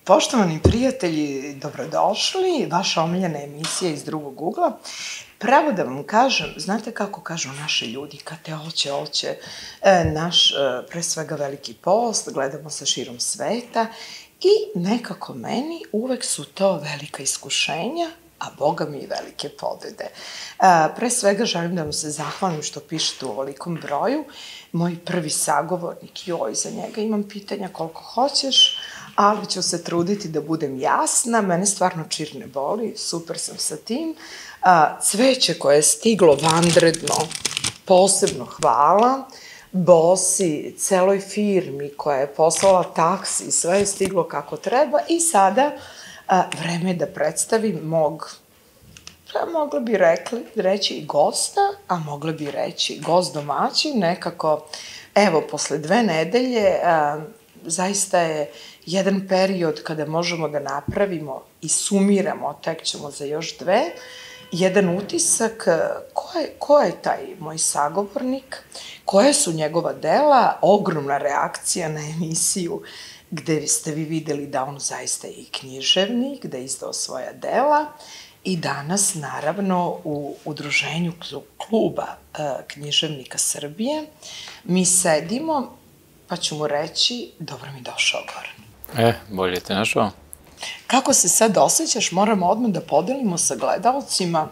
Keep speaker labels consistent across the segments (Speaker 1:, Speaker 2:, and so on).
Speaker 1: Poštovani prijatelji, dobrodošli. Vaša omiljena emisija iz drugog ugla. Pravo da vam kažem, znate kako kažu naši ljudi, kad te oće naš, pre svega, veliki post, gledamo sa širom sveta i nekako meni uvek su to velika iskušenja, a Boga mi i velike pobede. Pre svega želim da vam se zahvalim što pišete u ovolikom broju. Moj prvi sagovornik, joj, za njega imam pitanja koliko hoćeš, ali ću se truditi da budem jasna. Mene stvarno čir ne boli, super sam sa tim. Cveće koje je stiglo vanredno, posebno hvala. Bosi, celoj firmi koja je poslala taksi, sve je stiglo kako treba i sada vreme je da predstavim mog, mogla bi reći i gosta, a mogla bi reći gost domaćin, nekako, evo, posle 2 nedelje, zaista je jedan period kada možemo da napravimo i sumiramo, tek ćemo za još 2, jedan utisak ko je taj moj sagovornik, koje su njegova dela, ogromna reakcija na emisiju gde ste vi videli da on zaista je i književnik, da je izdao svoja dela i danas, naravno, u udruženju kluba književnika Srbije mi sedimo, pa ću mu reći, dobro mi došao, Goran.
Speaker 2: Bolje te našao.
Speaker 1: Kako se sad osjećaš, moramo odmah da podelimo sa gledalcima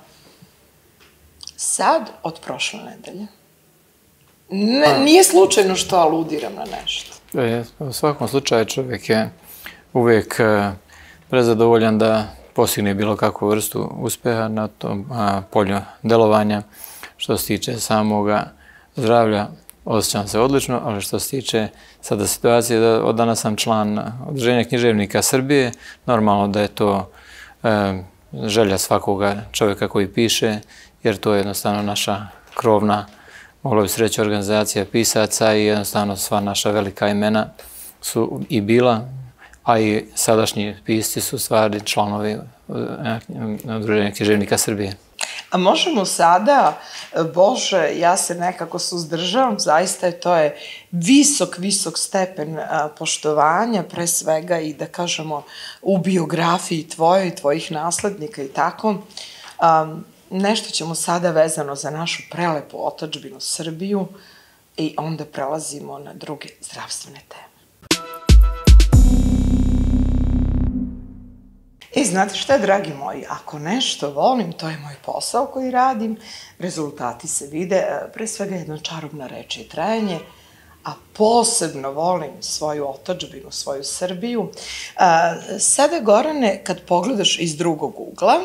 Speaker 1: sad od prošle nedelje. Nije slučajno što aludiram na nešto.
Speaker 2: U svakom slučaju čovjek je uvijek prezadovoljan da postigne bilo kakvu vrstu uspeha na tom polju delovanja. Što se tiče samoga zdravlja, osjećam se odlično, ali što se tiče sada situacije da od danas sam član Udruženja književnika Srbije, normalno da je to želja svakoga čovjeka koji piše, jer to je jednostavno naša krovna, mogla bi se reći, organizacija pisaca i jednostavno sva naša velika imena su i bila, a i sadašnji pisci su stvari članovi Udruženja književnika Srbije.
Speaker 1: A možemo sada, Bože, ja se nekako suzdržavam, zaista to je visok stepen poštovanja, pre svega i da kažemo u biografiji tvojoj i tvojih naslednika i tako. Nešto ćemo sada vezano za našu prelepu otadžbinu Srbiju i onda prelazimo na druge zdravstvene teme. I znate šta, dragi moji, ako nešto volim, to je moj posao koji radim, rezultati se vide, pre svega jedna čarobna reč je trajanje, a posebno volim svoju otadžbinu, svoju Srbiju. Sada, Gorane, kad pogledaš iz drugog ugla,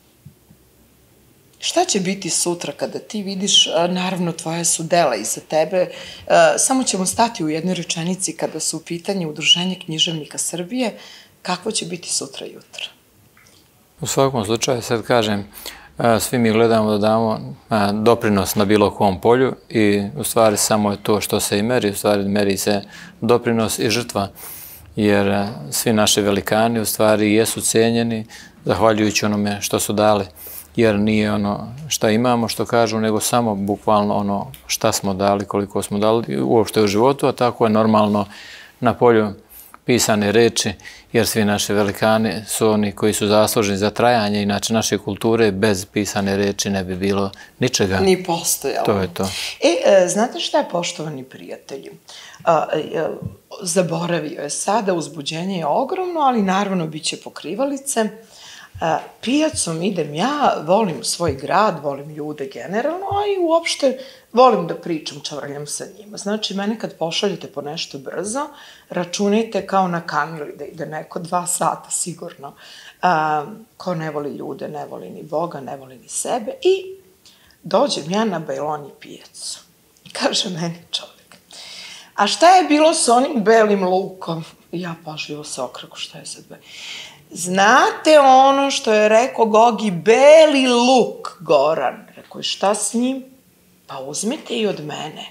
Speaker 1: šta će biti sutra kada ti vidiš, naravno, tvoje su dela iza tebe, samo ćemo stati u jednoj rečenici kada su u pitanju Udruženje književnika Srbije, kakvo će biti sutra jutro?
Speaker 2: U svakom slučaju, sad kažem, svi mi gledamo da damo doprinos na bilo kom polju i u stvari samo je to što se i meri, u stvari meri se doprinos i žrtva, jer svi naši velikani u stvari jesu cijenjeni zahvaljujući onome što su dali, jer nije ono šta imamo, što kažu, nego samo bukvalno ono šta smo dali, koliko smo dali uopšte u životu, a tako je normalno na polju pisane reči, jer svi naši velikani su oni koji su zaslužni za trajanje, inače naše kulture bez pisane reči ne bi bilo ničega.
Speaker 1: Ni postojalo.
Speaker 2: To je to.
Speaker 1: Znate šta je, poštovani prijatelji? Zaboravio je sada, uzbuđenje je ogromno, ali naravno bit će pokrivalice. Pijacom idem ja, volim svoj grad, volim ljude generalno, a i uopšte volim da pričam, čavrljam sa njima. Znači, mene kad pošaljete po nešto brzo, računajte kao na kamili da ide neko 2 sata sigurno. Ko ne voli ljude, ne voli ni Boga, ne voli ni sebe i dođem ja na Bajloni pijacu. Kaže meni čovjek, a šta je bilo s onim belim lukom? Ja pažljivo se okreku, šta je sad belim? Znate ono što je rekao Gogi, beli luk, Goran. Rekao je, šta s njim? Pa uzmite i od mene.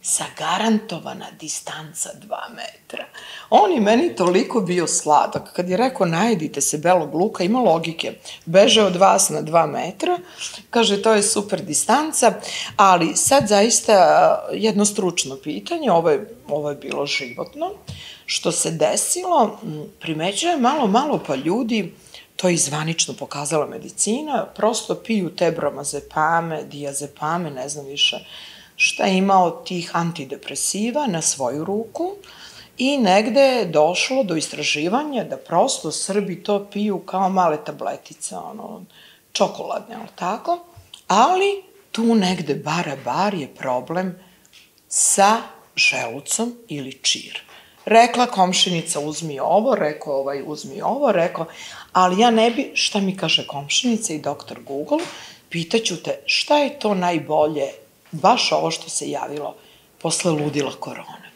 Speaker 1: zagarantovana distanca 2 metra. On je meni toliko bio sladak. Kad je rekao, najedite se belog luka, ima logike. Beže od vas na 2 metra, kaže, to je super distanca, ali sad zaista jedno stručno pitanje, ovo je bilo životno, što se desilo, primećuje malo pa ljudi, to je i zvanično pokazala medicina, prosto piju te bromazepame, diazepame, ne znam više šta je imao tih antidepresiva na svoju ruku i negde je došlo do istraživanja da prosto Srbi to piju kao male tabletice, čokoladne, ali tako, ali tu negde bar je problem sa želucom ili čir. Rekla komšinica uzmi ovo, rekao uzmi ovo, rekao, ali ja ne bi, šta mi kaže komšinica i doktor Google, pitaću te šta je to najbolje, baš ovo što se javilo posle ludila korone.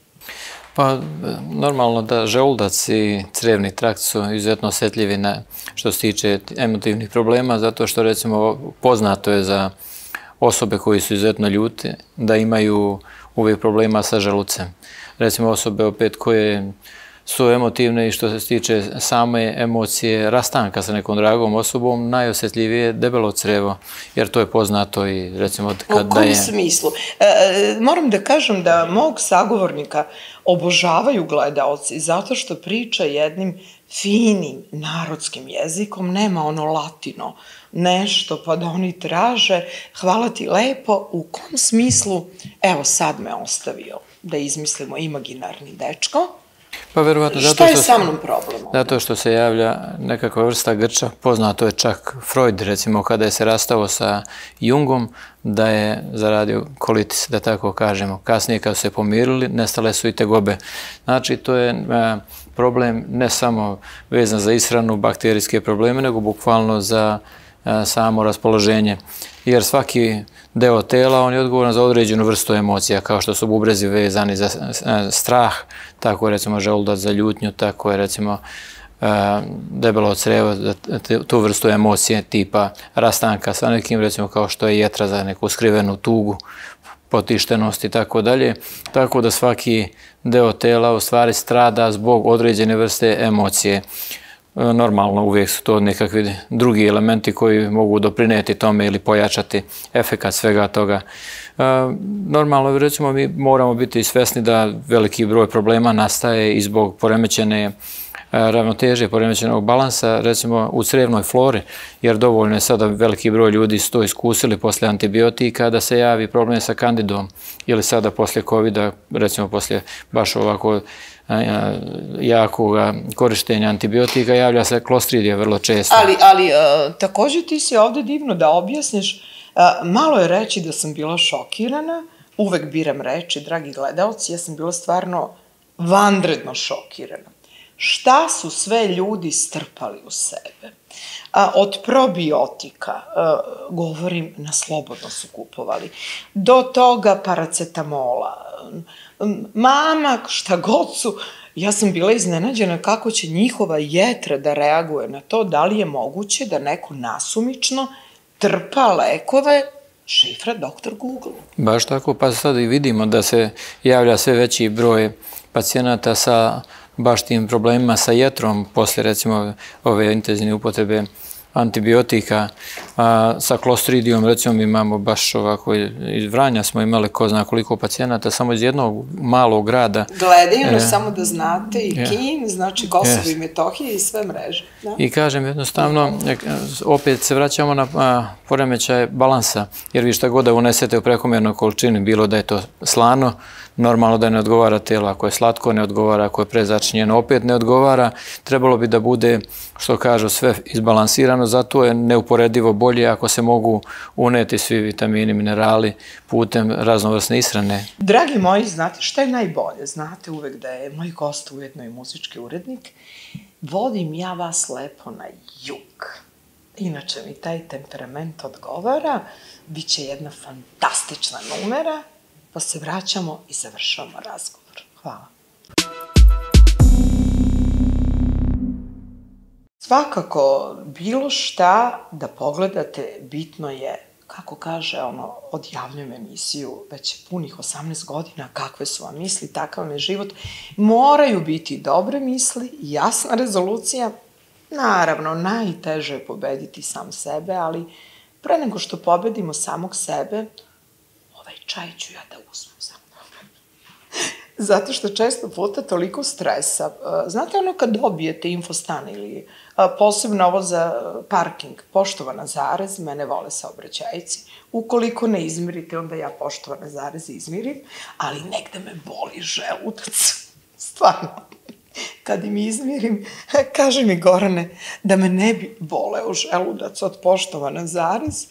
Speaker 2: Pa, normalno da želudac i crevni trakt su izuzetno osetljivi na što se tiče emotivnih problema, zato što, recimo, poznato je za osobe koji su izuzetno ljute da imaju uvijek problema sa želucem. Recimo, osobe opet koje su emotivne i što se tiče same emocije rastanka sa nekom dragom osobom, najosjetljivije je debelo crevo, jer to je poznato i recimo kad da je...
Speaker 1: U kom smislu? Moram da kažem da mog sagovornika obožavaju gledaoci zato što priča jednim finim narodskim jezikom, nema ono latino nešto pa da oni traže, hvala ti lepo, u kom smislu, evo sad me ostavio da izmislimo imaginarni dečko.
Speaker 2: Pa verovatno
Speaker 1: šta je sa mnom problem?
Speaker 2: Zato što se javlja nekakva vrsta grča, poznato je čak Freud, recimo, kada je se rastao sa Jungom, da je zaradio kolitis, da tako kažemo. Kasnije kad su se pomirili, nestale su i tegobe. Znači, to je problem ne samo vezan za ishranu, bakterijske probleme, nego bukvalno za samo raspoloženje. Jer svaki deo tela, on je odgovoran za određenu vrstu emocija, kao što su bubrezi vezani za strah, tako je recimo želudac za ljutnju, tako je recimo debelo crevo za tu vrstu emocije tipa rastanka sa nekim, recimo kao što je jetra za neku skrivenu tugu, potištenost i tako dalje. Tako da svaki deo tela u stvari strada zbog određene vrste emocije. Normalno, uvijek su to nekakvi drugi elementi koji mogu doprineti tome ili pojačati efekat svega toga. Normalno, recimo, mi moramo biti svesni da veliki broj problema nastaje i zbog poremećene ravnoteže, poremećenog balansa, recimo u crevnoj flori, jer dovoljno je sada veliki broj ljudi su to iskusili posle antibiotika da se javi problem sa kandidom ili sada posle COVID-a, recimo posle baš ovako jakog korištenja antibiotika, javlja se klostridija vrlo često.
Speaker 1: Ali također ti si ovde divno da objasniš, malo je reći da sam bila šokirana, uvek biram reči, dragi gledaoci, ja sam bila stvarno vanredno šokirana. Šta su sve ljudi strpali u sebe? Od probiotika, govorim, na slobodno su kupovali, do toga paracetamola, mama, šta god su, ja sam bila iznenađena kako će njihova jetra da reaguje na to, da li je moguće da neko nasumično trpa lekove, šifra doktor Google.
Speaker 2: Baš tako, pa sad i vidimo da se javlja sve veći broj pacijenata sa baš tim problemima sa jetrom posle, recimo, ove intenzivne upotrebe antibiotika. Sa klostridijom, recimo, imamo baš ovako, iz Vranja smo imali ko zna koliko pacijenata, samo iz jednog malog grada.
Speaker 1: Gledaju nas, samo da znate, i Kin, znači Kosovo i Metohija i sve mreže.
Speaker 2: I kažem, jednostavno, opet se vraćamo na poremećaj balansa, jer vi šta god da unesete u prekomjernoj količini, bilo da je to slano, normalno da ne odgovara telo, ako je slatko ne odgovara, ako je prezačinjeno opet ne odgovara, trebalo bi da bude, što kažu, sve izbalansirano, zato je neuporedivo bolje ako se mogu uneti svi vitamini, minerali putem raznovrsne ishrane.
Speaker 1: Dragi moji, znate šta je najbolje? Znate uvek da je moj gost ujedno i muzički urednik. Vodim ja vas lepo na jug. Inače mi taj temperament odgovara, bit će jedna fantastična numera, pa se vraćamo i završavamo razgovor. Hvala. Svakako, bilo šta da pogledate, bitno je kako kaže, odjavljujem emisiju već punih 18 godina, kakve su vam misli, takav je život. Moraju biti dobre misli, jasna rezolucija. Naravno, najteže je pobediti sam sebe, ali pre nego što pobedimo samog sebe, ovaj čaj ću ja da uzmem za mnom. Zato što često puta toliko stresa. Znate kad dobijete infostan ili posebno ovo za parking, poštovana zarez, mene vole saobraćajci. Ukoliko ne izmirite, onda ja poštovane zareze izmirim, ali negde me boli želudac. Stvarno. Kad im izmirim, kaže mi Gorane da me ne bi boleo želudac od poštovana zarez,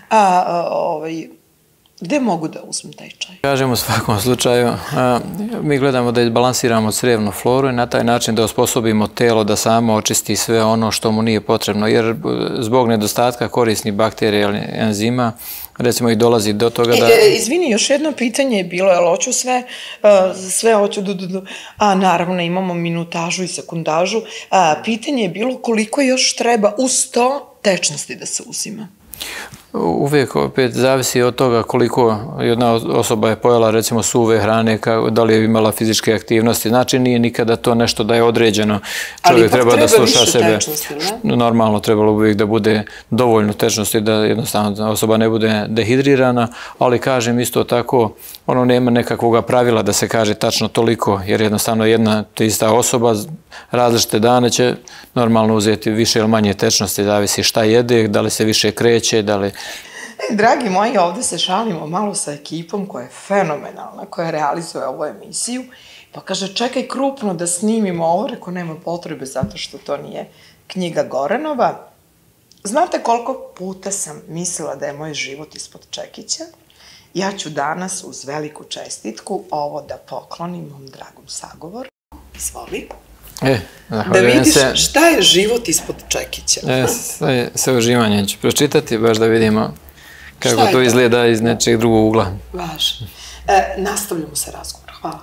Speaker 1: gde mogu da uzmem taj čaj?
Speaker 2: Kažem u svakom slučaju, mi gledamo da izbalansiramo crevnu floru i na taj način da osposobimo telo da samo očisti sve ono što mu nije potrebno, jer zbog nedostatka korisnih bakterija ili enzima, recimo i dolazi do toga da...
Speaker 1: Izvini, još jedno pitanje je bilo, jel hoću sve hoću, naravno imamo minutažu i sekundažu, pitanje je bilo koliko još treba uz to tečnosti da se uzima?
Speaker 2: Uvijek opet zavisi od toga koliko jedna osoba je pojela recimo suve hrane, da li je imala fizičke aktivnosti. Znači nije nikada to nešto da je određeno. Čovjek treba da sluša sebe. Normalno trebalo uvijek da bude dovoljno tečnosti, da jednostavno osoba ne bude dehidrirana, ali kažem isto tako, nema nekakvog pravila da se kaže tačno toliko, jer jednostavno jedna te ista osoba različite dane će normalno uzeti više ili manje tečnosti, zavisi šta jede, da li se više kreće, da li...
Speaker 1: Dragi moji, ovde se šalimo malo sa ekipom koja je fenomenalna, koja realizuje ovu emisiju, pa kaže čekaj krupno da snimimo ovo, reko nema potrebe zato što to nije knjiga Goranova. Znate koliko puta sam mislila da je moj život ispod čekića? Ja ću danas uz veliku čestitku ovo da poklonim mom dragom sagovoru. Izvoli. Da vidiš šta je život ispod čekića.
Speaker 2: Sa uživanjem ću pročitati, baš da vidimo kako to izgleda iz nečeg drugog ugla.
Speaker 1: Važno. Nastavljamo se razgovor. Hvala.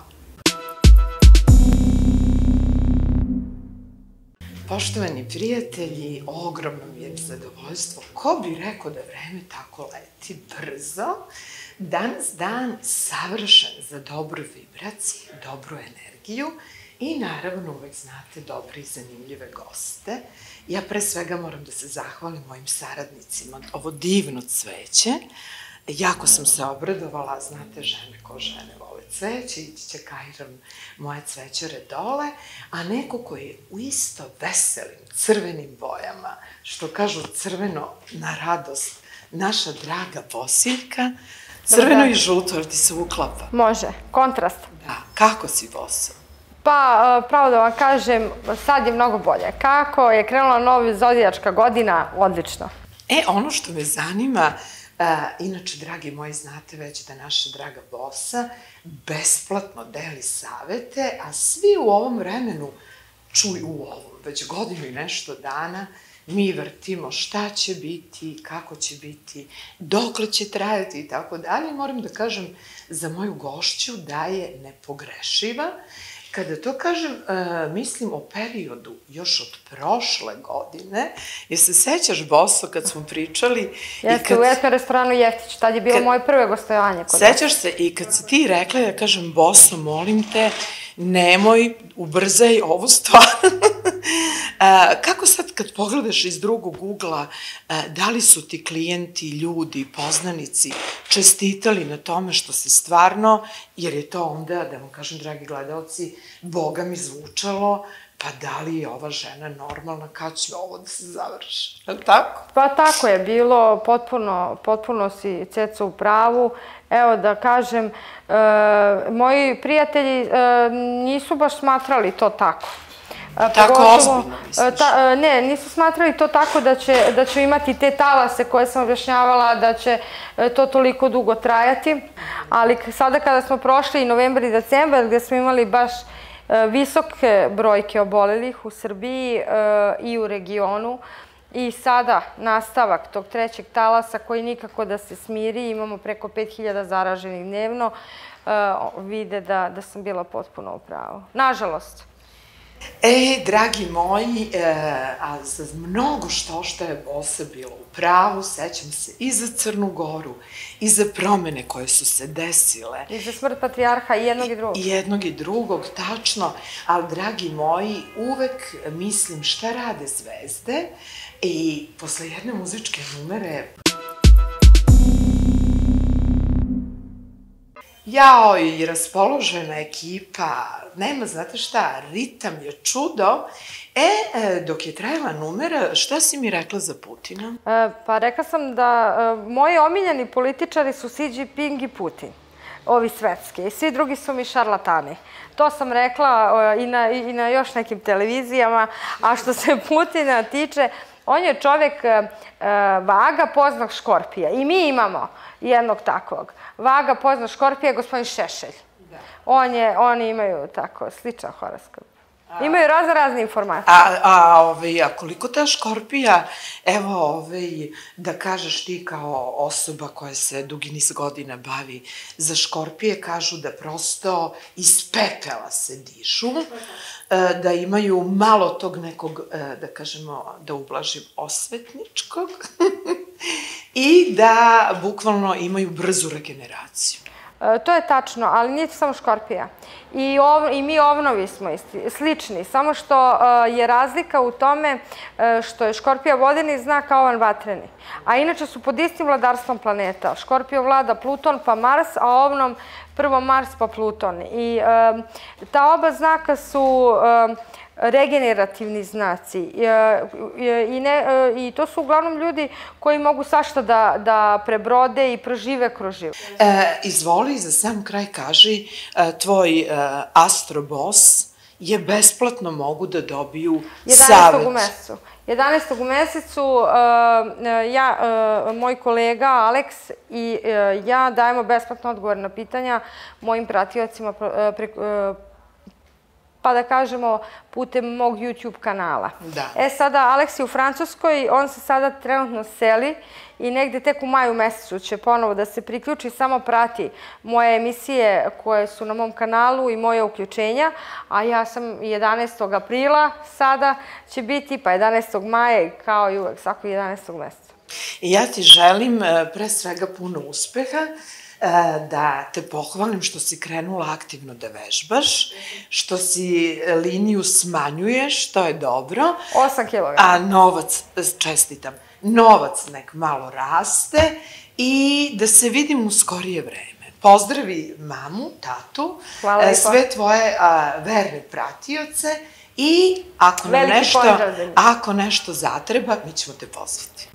Speaker 1: Poštovani prijatelji, ogromno mi je zadovoljstvo. Ko bi rekao da vreme tako leti brzo? Danas dan savršen za dobru vibraciju, dobru energiju i naravno uvek znate dobre i zanimljive goste. Ja pre svega moram da se zahvalim mojim saradnicima. Ovo divno cveće, jako sam se obradovala, znate žene ko žene vole cveće, ići će kairam moje cvećare dole, a neko koji je u isto veselim crvenim bojama, što kažu crveno na radost, naša draga Bosiljka, crveno i žuto, jer ti se uklapa.
Speaker 3: Može, kontrast.
Speaker 1: Da, kako si Boso?
Speaker 3: Pa, pravo da vam kažem, sad je mnogo bolje. Kako je krenula nova zodijačka godina, odlično.
Speaker 1: Ono što me zanima, inače, dragi moji, znate već da naša draga Bosa besplatno deli savete, a svi u ovom vremenu čuju u ovom, već godinu i nešto dana, mi vrtimo šta će biti, kako će biti, dokle će trajati i tako dalje. Moram da kažem za moju gošću da je nepogrešiva. Kada to kažem, mislim o periodu još od prošle godine. Jer se sećaš, Boso, kad smo pričali...
Speaker 3: Jeste, u etno restoranu Jeftić, tad je bilo moje prve gostojanje.
Speaker 1: Sećaš se i kad si ti rekla, ja kažem, Boso, molim te, nemoj, ubrzaj ovu stvar. Kako sad kad pogledaš iz drugog ugla, da li su ti klijenti, ljudi, poznanici čestitali na tome što se stvarno, jer je to onda, da vam kažem, dragi gledalci, Boga mi zvučalo, pa da li je ova žena normalna, kad će ovo da se završi, je li tako?
Speaker 3: Pa tako je bilo, potpuno si Ceco u pravu. Evo da kažem, moji prijatelji nisu baš smatrali to tako.
Speaker 1: Tako ozbiljno misliš?
Speaker 3: Ne, nisu smatrali to tako da ću imati te talase koje sam objašnjavala, da će to toliko dugo trajati. Ali sada kada smo prošli novembar i decembar, gde smo imali baš visoke brojke obolelih u Srbiji i u regionu, i sada nastavak tog trećeg talasa koji nikako da se smiri, imamo preko 5000 zaraženih dnevno, vide da sam bila potpuno u pravu. Nažalost.
Speaker 1: Dragi moji, a za mnogo što je Bosa bilo u pravu, sećam se i za Crnu Goru, i za promene koje su se desile.
Speaker 3: I za smrt patrijarha i jednog i drugog.
Speaker 1: I jednog i drugog, tačno, ali dragi moji, uvek mislim šta rade zvezde i posle jedne muzičke numere jao i raspoložena ekipa, nema, znate šta, ritam je čudo. Dok je trajala numera, šta si mi rekla za Putina?
Speaker 3: Pa rekla sam da moji omiljeni političari su Xi Jinping i Putin, ovi svetski, i svi drugi su mi šarlatani. To sam rekla i na još nekim televizijama, a što se Putina tiče, on je čovek vaga poznog škorpija i mi imamo jednog takvog. Vaga poznog škorpija je gospodin Šešelj. Oni imaju tako sličan horoskop. Imaju razne informacije.
Speaker 1: A koliko ta škorpija, evo, da kažeš ti kao osoba koja se dugi niz godina bavi, za škorpije kažu da prosto iz pepela se dižu, da imaju malo tog nekog, da kažemo, da ublažim, osvetničkog i da bukvalno imaju brzu regeneraciju.
Speaker 3: To je tačno, ali nije samo škorpija. I mi ovnovi smo slični, samo što je razlika u tome što je škorpija vodeni znak, a ovan vatreni. A inače su pod istim vladarstvom planeta. Škorpio vlada Pluton pa Mars, a ovnom prvo Mars pa Pluton. I ta oba znaka su regenerativni znaci i to su uglavnom ljudi koji mogu svašta da prebrode i prožive kroz život.
Speaker 1: Izvoli, za sam kraj kaži, tvoj astrobos je besplatno mogu da dobiju savet.
Speaker 3: 11. u mesecu. 11. u mesecu moj kolega Aleks i ja dajemo besplatno odgovor na pitanja mojim pratiocima pa da kažemo putem mog YouTube kanala. Sada Aleks je u Francuskoj, on se sada trenutno seli i negde tek u maju mesecu će ponovo da se priključi, samo prati moje emisije koje su na mom kanalu i moje uključenja, a ja sam 11. aprila sada će biti, pa 11. maja kao i uvek, svakog 11. meseca.
Speaker 1: I ja ti želim pre svega puno uspeha, da te pohvalim što si krenula aktivno da vežbaš, što si liniju smanjuješ, to je dobro.
Speaker 3: 8 kg.
Speaker 1: A novac, čestitam, novac nek malo raste i da se vidim u skorije vreme. Pozdravi mamu, tatu, sve tvoje verne pratioce i ako nešto zatreba, mi ćemo te pozvati.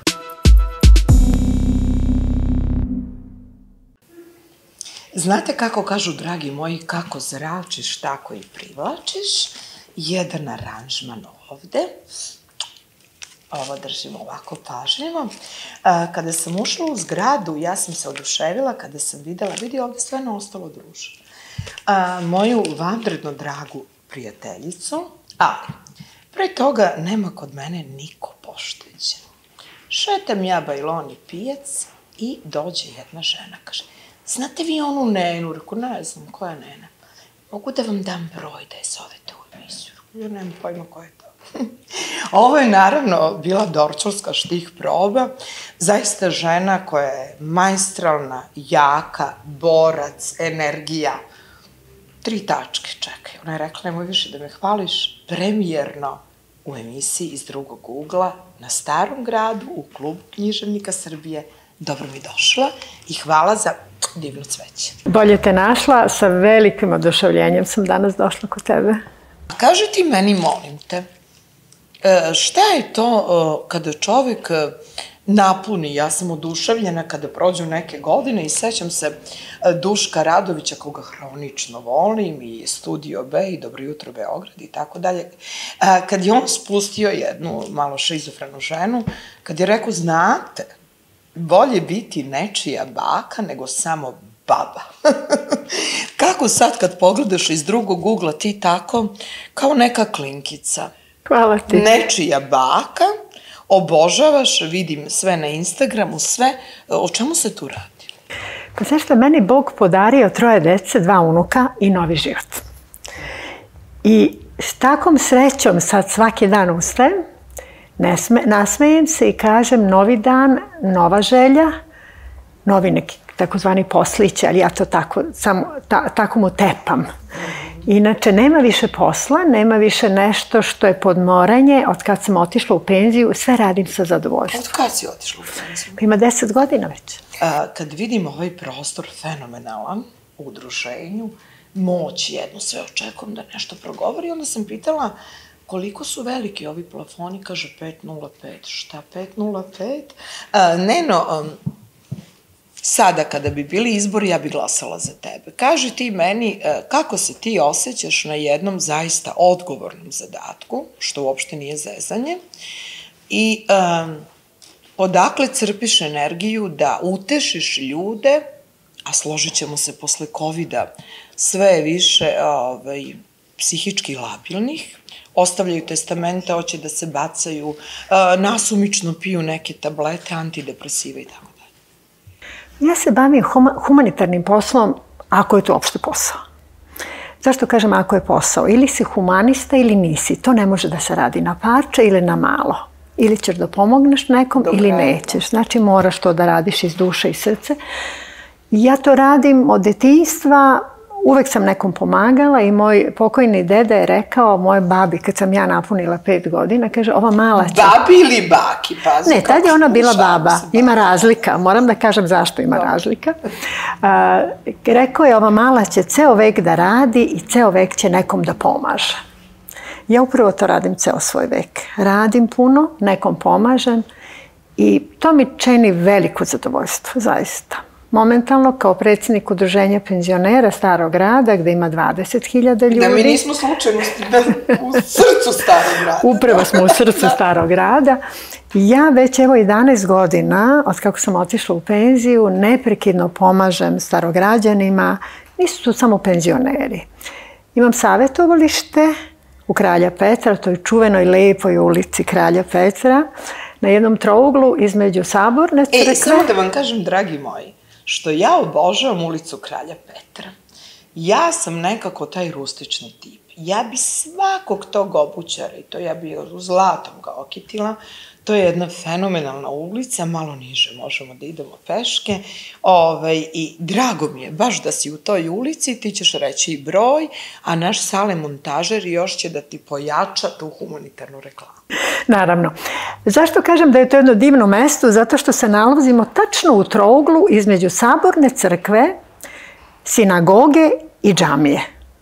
Speaker 1: Znate kako kažu, dragi moji, kako zračiš, tako i privlačiš. Jedan aranžman ovde. Ovo držim ovako pažljivo. Kada sam ušla u zgradu, ja sam se oduševila kada sam videla, vidi ovde sve na ostalo druže, moju vanredno dragu prijateljicu, ali pre toga nema kod mene niko pošteđen. Šetam ja bajlon i pijac i dođe jedna žena, kaže: znate vi onu Nenu? Reku, ne znam, koja je Nena? Mogu da vam dam broj da je zovete u emisiju? Ja nemam pojma koja je to. Ovo je naravno bila dorčolska štih proba. Zaista žena koja je majstralna, jaka, borac, energija. 3 tačke, čekaj. Ona je rekla, nemoj više da me hvališ, premijerno u emisiji Iz drugog ugla na Starom gradu u klubu Književnika Srbije. Dobro mi došla i hvala za divno cveće.
Speaker 4: Bolje te našla, sa velikim oduševljenjem sam danas došla kod tebe.
Speaker 1: Kaži ti meni, molim te, šta je to kada čovek napuni? Ja sam oduševljena kada prođu neke godine i sećam se Duška Radovića, koga hronično volim, i Studio B i Dobro jutro Beograd i tako dalje. Kad je on spustio jednu malo šizofrenu ženu, kad je rekao, znate, bolje biti nečija baka nego samo baba. Kako sad kad pogledaš iz drugog ugla ti tako, kao neka klinkica.
Speaker 4: Hvala ti.
Speaker 1: Nečija baka, obožavaš, vidim sve na Instagramu, sve. O čemu se tu radi?
Speaker 4: Pa znaš što, meni Bog podario 3 dece, 2 unuka i novi život. I s takom srećom sad svaki dan ustajem, nasmejem se i kažem novi dan, nova želja, novi neki takozvani poslić, ali ja to tako mu tepam. Inače, nema više posla, nema više nešto što je podmoranje. Od kad sam otišla u penziju, sve radim sa zadovoljstvom.
Speaker 1: Od kad si otišla u penziju?
Speaker 4: Ima 10 godina već.
Speaker 1: Kad vidim ovaj prostor fenomenalan u udruženju, moć jednu, sve očekujem da nešto progovori, onda sam pitala koliko su veliki ovi plafoni, kaže 5,05. Šta 5,05? Neno, sada kada bi bili izbori, ja bi glasala za tebe. Kaži ti meni kako se ti osjećaš na jednom zaista odgovornom zadatku, što uopšte nije zezanje, i odakle crpiš energiju da utešiš ljude, a složit ćemo se posle COVID-a, sve je više psihički labilnih, ostavljaju testamente, hoće da se bacaju, nasumično piju neke tablete, antidepresive i tako dalje.
Speaker 4: Ja se bavim humanitarnim poslom ako je to uopšte posao. Zašto kažem ako je posao? Ili si humanista ili nisi. To ne može da se radi na parče ili na malo. Ili ćeš da pomogneš nekom ili nećeš. Znači moraš to da radiš iz duše i srce. Ja to radim od detinjstva, uvek sam nekom pomagala i moj pokojni deda je rekao moje babi, kad sam ja napunila 5 godina, kaže, ova mala će...
Speaker 1: Babi ili baki? Pazi,
Speaker 4: ne, tad je ona bila baba. Ima razlika. Moram da kažem zašto ima razlika. Rekao je, ova mala će ceo vek da radi i ceo vek će nekom da pomaže. Ja upravo to radim ceo svoj vek. Radim puno, nekom pomažem i to mi čini veliko zadovoljstvo, zaista. Momentalno, kao predsjednik udruženja penzionera Starog grada, gde ima 20.000 ljudi...
Speaker 1: Da mi nismo slučajno u srcu Starog grada.
Speaker 4: Upravo smo u srcu Starog grada. Ja već evo 11 godina, od kako sam otišla u penziju, neprekidno pomažem starograđanima. Nisu tu samo penzioneri. Imam savjetovalište u Kralja Petra, to je čuvenoj lepoj ulici Kralja Petra, na jednom trouglu između Saborne crkve...
Speaker 1: Samo da vam kažem, dragi moji, što ja obožavam ulicu Kralja Petra. Ja sam nekako taj rustični tip. Ja bi svakog tog obućara, i to ja bi u zlatom ga okitila, to je jedna fenomenalna ulica, malo niže možemo da idemo peške, i drago mi je baš da si u toj ulici, ti ćeš reći i broj, a naš Sale montažer još će da ti pojača tu humanitarnu reklamu.
Speaker 4: Naravno. Zašto kažem da je to jedno divno mesto? Zato što se nalazimo tačno u trouglu između Saborne crkve, sinagoge i džamije.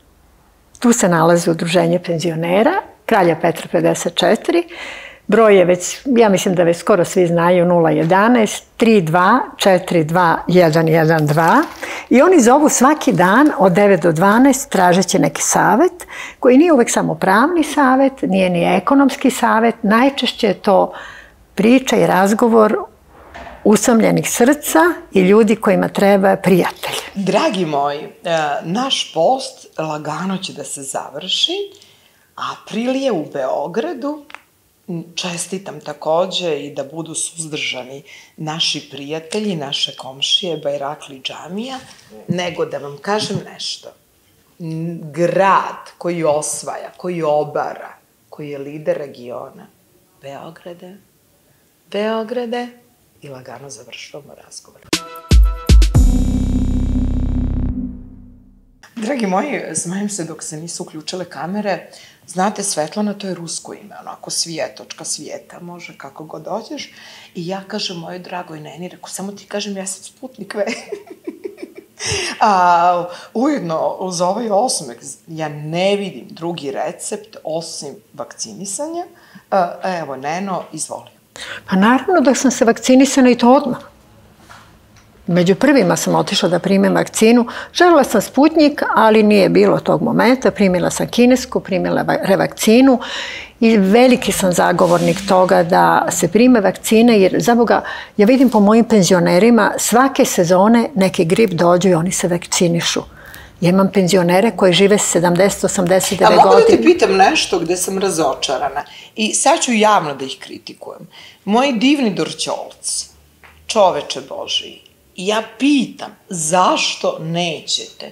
Speaker 4: Tu se nalazi udruženje penzionera, Kralja Petra 54, broj je već, ja mislim da već skoro svi znaju, 011 32 42 112 i oni zovu svaki dan od 9 do 12 tražeći neki savet koji nije uvek samo pravni savet, nije ni ekonomski savet, najčešće je to priča i razgovor usamljenih srca i ljudi kojima treba prijatelj.
Speaker 1: Dragi moji, naš post lagano će da se završi, april je u Beogradu. Čestitam takođe i da budu suzdržani naši prijatelji, naše komšije, Bajrakli džamija, nego da vam kažem nešto. Grad koji osvaja, koji obara, koji je lider regiona, Beograde, i lagano završavamo razgovor. Dragi moji, smajem se dok se nisu uključile kamere. Znate, Svetlana, to je rusko ime, onako svijetočka, svijeta, može kako god dođeš. I ja kažem mojoj dragoj neni, reku, samo ti kažem, ja sam Sputnik V. Ujedno, uz ovaj osmeh, ja ne vidim drugi recept osim vakcinisanja. Evo, Neno, izvoli.
Speaker 4: Pa naravno da sam se vakcinisana i to odmah. Među prvima sam otišla da primim vakcinu. Želela sam Sputnik, ali nije bilo tog momenta. Primila sam kinesku, primila revakcinu i veliki sam zagovornik toga da se prime vakcine, jer za Boga, ja vidim po mojim penzionerima, svake sezone neki grip dođu i oni se vakcinišu. Ja imam penzionere koji žive 70-89 godina.
Speaker 1: A mogu da ti pitam nešto gde sam razočarana? I sad ću javno da ih kritikujem. Moji divni Dorćolci, čoveče Božiji, ja pitam zašto nećete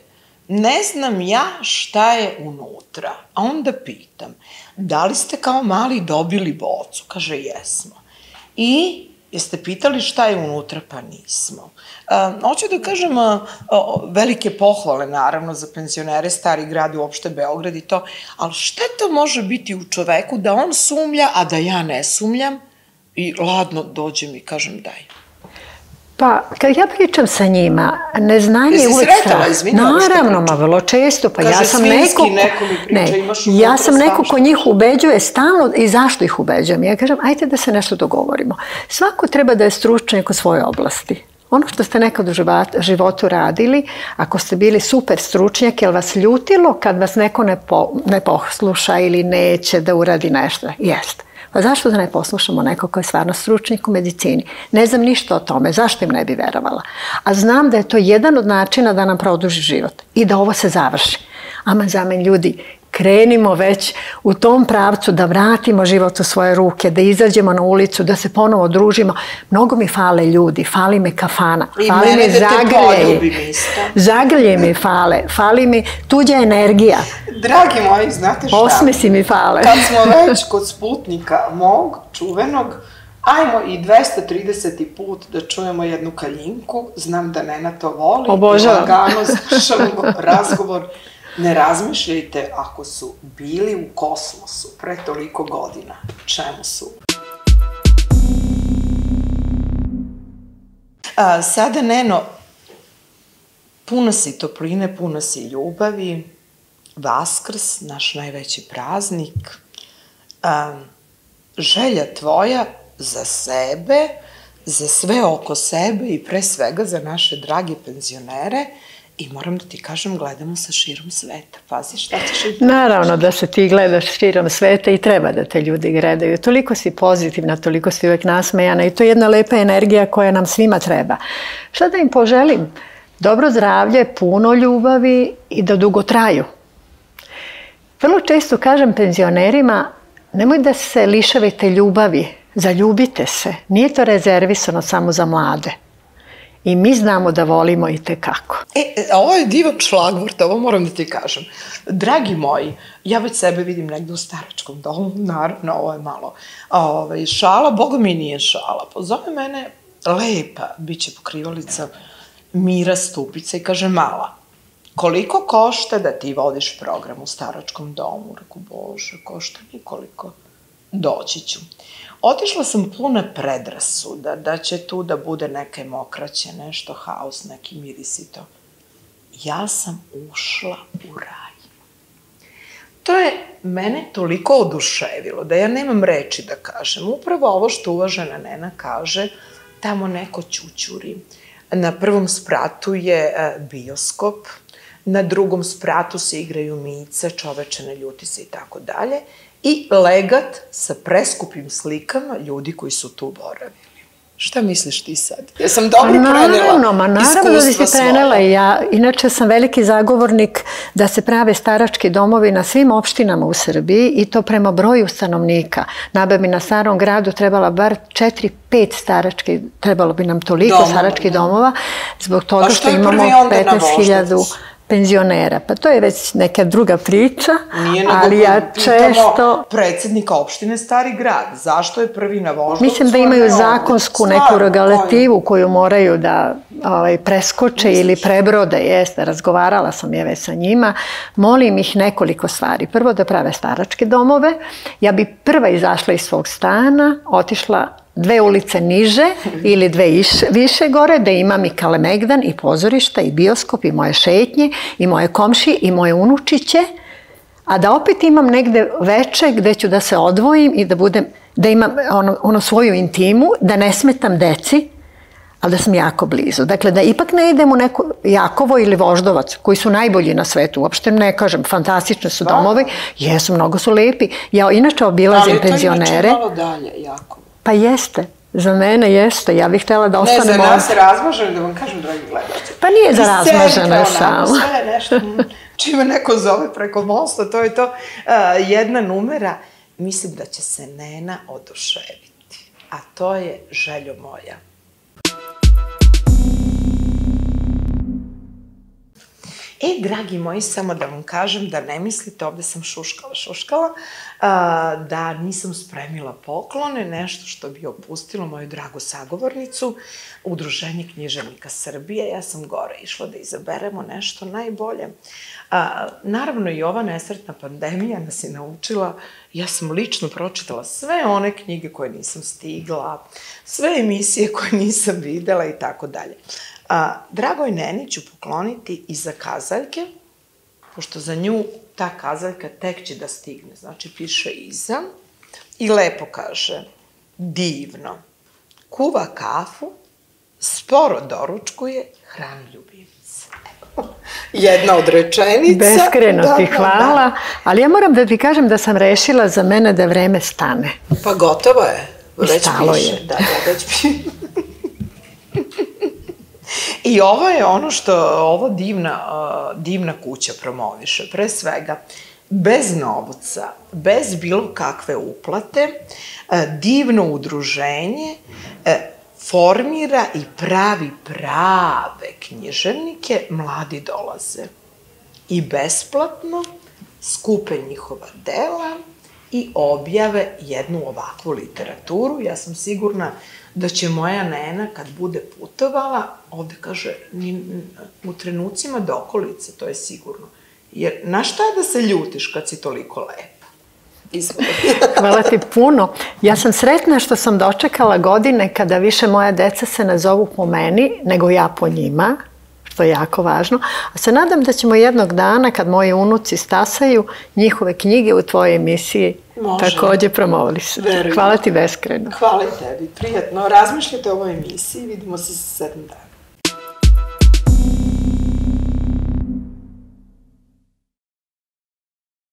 Speaker 1: ne znam ja šta je unutra. A onda pitam, da li ste kao mali dobili bocu? Kaže, jesmo. I jeste pitali šta je unutra? Pa nismo. Hoću da kažem, velike pohvale naravno za penzionere, Stari grad i uopšte Beograd i to, ali šta to može biti u čoveku da on sumlja, a da ja ne sumljam i ladno dođem i kažem daj.
Speaker 4: Pa, kad ja pričam sa njima, neznanje je uvek strah. Naravno, ma vrlo često. Pa
Speaker 1: kaže, svinski neko mi priča, imaš unutra.
Speaker 4: Ja sam neko ko njih ubeđuje stalno i zašto ih ubeđujem. Ja kažem, ajte da se nešto dogovorimo. Svako treba da je stručnjak u svojoj oblasti. Ono što ste nekad u životu radili, ako ste bili super stručnjak, je li vas ljutilo kad vas neko ne posluša ili neće da uradi nešto? Jeste. Pa zašto da ne poslušamo neko ko je stvarno stručnjak u medicini? Ne znam ništa o tome, zašto im ne bi verovala? A znam da je to jedan od načina da nam produži život i da ovo se završi. Aman zamen ljudi, krenimo već u tom pravcu da vratimo život u svoje ruke, da izađemo na ulicu, da se ponovo družimo. Mnogo mi fale ljudi, fali me kafana, fali mi zagrljeji. Zagrljeji mi fali mi tuđa energija.
Speaker 1: Dragi moji, znate šta?
Speaker 4: Osmesi mi fale.
Speaker 1: Kad smo već kod Sputnika mog, čuvenog, ajmo i 230. put da čujemo jednu kaljinku. Znam da Nena to voli.
Speaker 4: Obožavam.
Speaker 1: Lagano slušamo razgovor. Ne razmišljajte ako su bili u kosmosu pre toliko godina. Čemu su? Sada, Neno, puno si topline, puno si ljubavi. Vaskrs, naš najveći praznik. Želja tvoja za sebe, za sve oko sebe i pre svega za naše drage penzionere. I moram da ti kažem, gledamo se širom sveta. Pazi šta ćeš i...
Speaker 4: Naravno da se ti gledaš širom sveta i treba da te ljudi gledaju. Toliko si pozitivna, toliko si uvek nasmejana i to je jedna lepa energija koja nam svima treba. Šta da im poželim? Dobro zdravlje, puno ljubavi i da dugo traju. Vrlo često kažem penzionerima, nemoj da se lišavite ljubavi, zaljubite se. Nije to rezervisano samo za mlade. I mi znamo da volimo i tekako.
Speaker 1: Ovo je divan šlagvort, ovo moram da ti kažem. Dragi moji, ja već sebe vidim negde u staračkom domu, naravno, ovo je malo šala, Boga mi nije šala. Pozove mene lepa, bit će pokrivalica Mira Stupica i kaže, mala, koliko košta da ti vodiš program u staračkom domu? Reku, Bože, košta nikoliko. Doći ću. Otišla sam puna predrasuda da će tu da bude neke mokraće, nešto haos, neki miris i to. Ja sam ušla u raj. To je mene toliko oduševilo da ja nemam reči da kažem. Upravo ovo što uvažena Nena kaže, tamo neko ćućuri. Na prvom spratu je bioskop, na drugom spratu se igraju mice, čoveče ne ljuti se i tako dalje. I legat sa preskupim slikama ljudi koji su tu boravili. Šta misliš ti sad? Ja sam dobro prenela
Speaker 4: naravno da si prenela. Ja, inače sam veliki zagovornik da se prave starački domovi na svim opštinama u Srbiji i to prema broju stanovnika. Naba bi na Starom gradu trebala bar 4-5 starački, trebalo bi nam toliko staračkih domova, zbog toga što imamo 15.000 penzionera. Pa to je već neka druga priča, ali ja često...
Speaker 1: Predsednika opštine Stari grad, zašto je prvi na Voždovcu?
Speaker 4: Mislim da imaju zakonsku neku regulativu koju moraju da preskoče ili prebrode, jeste, razgovarala sam je već sa njima, molim ih nekoliko stvari. Prvo da prave staračke domove, ja bi prva izašla iz svog stana, otišla 2 ulice niže ili 2 više gore, da imam i Kalemegdan i pozorišta i bioskop i moje šetnje i moje komšije i moje unučiće, a da opet imam negde veče gde ću da se odvojim i da imam ono svoju intimu, da ne smetam deci, ali da sam jako blizu. Dakle, da ipak ne idem u neko Jakovo ili Voždovac, koji su najbolji na svetu. Uopšte ne kažem, fantastični su domovi, jesu, mnogo su lepi. Ja inače obilazim penzionere.
Speaker 1: Ali to inače malo dalje, Jakovo.
Speaker 4: Pa jeste, za mene jeste. Ja bih htjela da ostanem ovdje.
Speaker 1: Ne, za nas je razmaženo, da vam kažem, dragi gledalci.
Speaker 4: Pa nije za razmaženo samo.
Speaker 1: Sve nešto, čime neko zove preko mosta, to je to. Jedna numera, mislim da će se Nena oduševiti. A to je željo moja. Dragi moji, samo da vam kažem da ne mislite, ovde sam šuškala, da nisam spremila poklone, nešto što bi opustilo moju dragu sagovornicu, Udruženje književnika Srbije. Ja sam gore išla da izaberemo nešto najbolje. Naravno, i ova nesretna pandemija nas je naučila, ja sam lično pročitala sve one knjige koje nisam stigla, sve emisije koje nisam videla i tako dalje. Dragoj Neni ću pokloniti iza kazaljke, pošto za nju ta kazaljka tek će da stigne. Znači, piše iza i lepo kaže, divno, kuva kafu, sporo doručkuje, hrani ljubimce. Jedna od rečenica.
Speaker 4: Beskreno ti hvala, ali ja moram da ti kažem da sam rešila za mene da vreme stane.
Speaker 1: Pa gotovo je.
Speaker 4: I stalo je.
Speaker 1: Da, već piše. I ovo je ono što ovo divna kuća promoviše. Pre svega, bez novca, bez bilo kakve uplate, divno udruženje formira i pravi prave književnike, mladi dolaze. I besplatno skupe njihova dela i objave jednu ovakvu literaturu. Ja sam sigurna da će moja Nena, kad bude putovala, ovde kaže, u trenucima dokolice, to je sigurno. Jer, na šta da se ljutiš kad si toliko lepa?
Speaker 4: Hvala ti puno. Ja sam sretna što sam dočekala godine kada više moja deca se ne zovu po meni, nego ja po njima, što je jako važno. A se nadam da ćemo jednog dana, kad moji unuci stasaju, njihove knjige u tvojoj emisiji takođe promovisati. Hvala ti beskreno.
Speaker 1: Hvala i tebi, prijatno. Razmišljajte o ovoj emisiji, vidimo se za 7 dana.